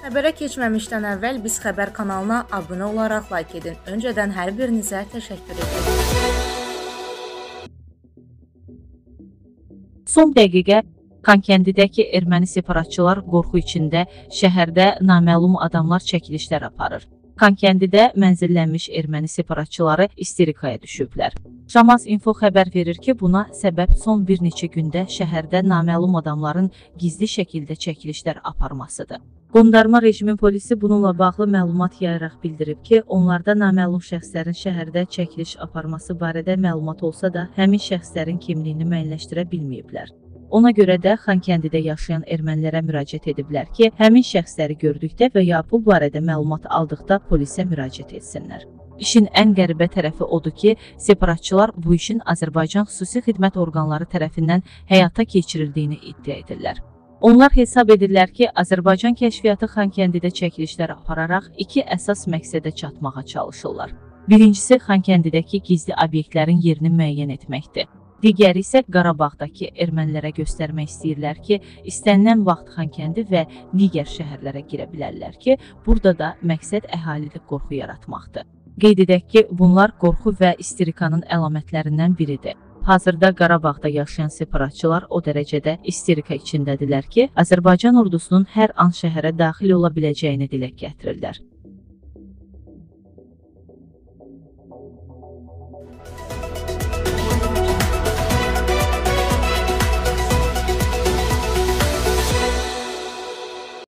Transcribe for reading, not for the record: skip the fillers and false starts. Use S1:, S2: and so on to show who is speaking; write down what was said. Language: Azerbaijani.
S1: Xəbərə keçməmişdən əvvəl biz xəbər kanalına abunə olaraq like edin. Öncədən hər birinizə təşəkkür edirəm.
S2: Son dəqiqə Xankəndidəki erməni separatçılar qorxu içində şəhərdə naməlum adamlar çəkilişlər aparır. Xankəndidə mənzillənmiş erməni separatçıları isterikaya düşüblər. Şamaz Info xəbər verir ki, buna səbəb son bir neçə gündə şəhərdə naməlum adamların gizli şəkildə çəkilişlər aparmasıdır. Qondarma rejimin polisi bununla bağlı məlumat yayaraq bildirib ki, onlarda naməlum şəxslərin şəhərdə çəkiliş aparması barədə məlumat olsa da, həmin şəxslərin kimliyini müəyyənləşdirə bilməyiblər. Ona görə də Xankəndidə yaşayan ermənilərə müraciət ediblər ki, həmin şəxsləri gördükdə və ya bu barədə məlumat aldıqda polisə müraciət etsinlər. İşin ən qəribə tərəfi odur ki, separatçılar bu işin Azərbaycan xüsusi xidmət orqanları tərəfindən həyata keçirildiyini iddia edirlər. Onlar hesab edirlər ki, Azərbaycan kəşfiyyatı Xankəndidə çəkilişlər apararaq iki əsas məqsədə çatmağa çalışırlar. Birincisi, Xankəndidəki gizli obyektlərin yerini müəyyən etməkdir. Digəri isə Qarabağdakı ermənilərə göstərmək istəyirlər ki, istənilən vaxt Xankəndi və digər şəhərlərə girə bilərlər ki, burada da məqsəd əhalidə qorxu yaratmaqdır. Qeyd edək ki, bunlar qorxu və isterikanın əlamətlərindən biridir. Hazırda Qarabağda yaşayan separatçılar o dərəcədə isterika içindədirlər ki, Azərbaycan ordusunun hər an şəhərə daxil ola biləcəyini dilə gətirirlər.